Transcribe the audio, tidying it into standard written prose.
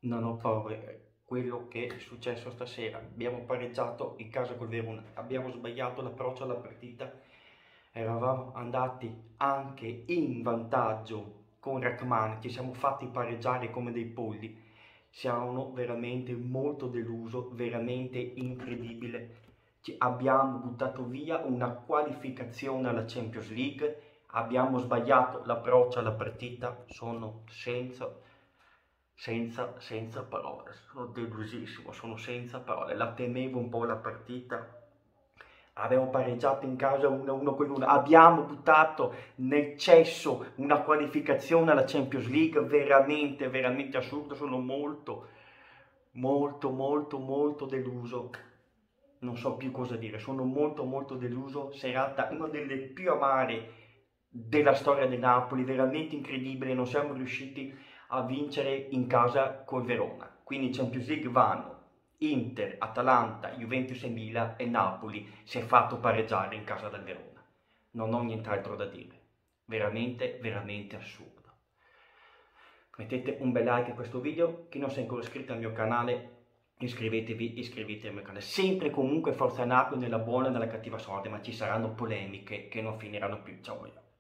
Non ho paura. Quello che è successo stasera, abbiamo pareggiato in casa col Verona, abbiamo sbagliato l'approccio alla partita, eravamo andati anche in vantaggio con Rachmani, ci siamo fatti pareggiare come dei polli, siamo veramente molto deluso, veramente incredibile. Abbiamo buttato via una qualificazione alla Champions League, abbiamo sbagliato l'approccio alla partita, sono senza parole, sono delusissimo, sono senza parole, la temevo un po' la partita, abbiamo pareggiato in casa 1-1 con l'una, abbiamo buttato nel cesso una qualificazione alla Champions League, veramente, veramente assurdo, sono molto deluso, non so più cosa dire, sono molto deluso, serata una delle più amare della storia del Napoli, veramente incredibile, non siamo riusciti a vincere in casa col Verona. Quindi in Champions League vanno Inter, Atalanta, Juventus e Milan e Napoli si è fatto pareggiare in casa del Verona. Non ho nient'altro da dire. Veramente assurdo. Mettete un bel like a questo video, chi non si è ancora iscritto al mio canale iscrivetevi al mio canale. Sempre comunque Forza Napoli nella buona e nella cattiva sorte, ma ci saranno polemiche che non finiranno più. Ciao.